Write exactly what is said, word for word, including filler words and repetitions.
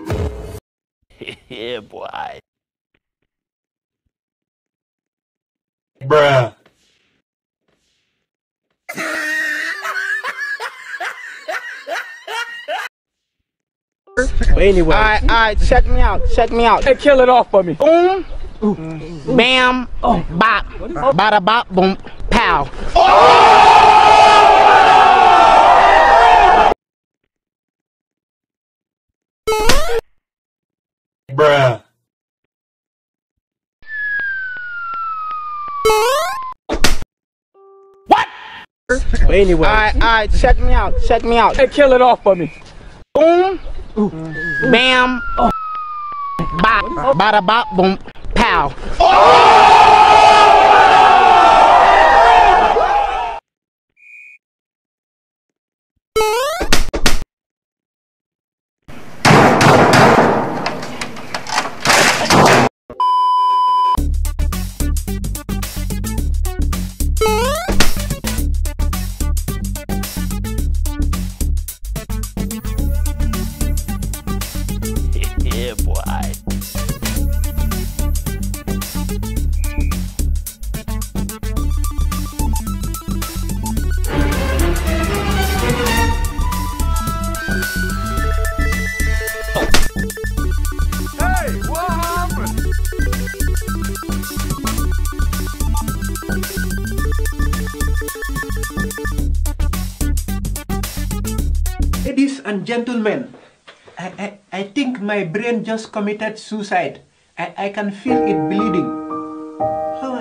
Yeah, boy. Bruh. Anyway. Alright, alright, check me out, check me out. Hey, kill it off for me. Boom, bam, bop, bada bop, boom, pow. Bruh. What? Anyway. Alright, alright, check me out, check me out. Hey, kill it off for me. Boom, bam, bop, bada bop, boom, pow. Yeah, boy. Hey, what happened? Ladies and gentlemen, I, I, I think my brain just committed suicide. I, I can feel it bleeding. Oh.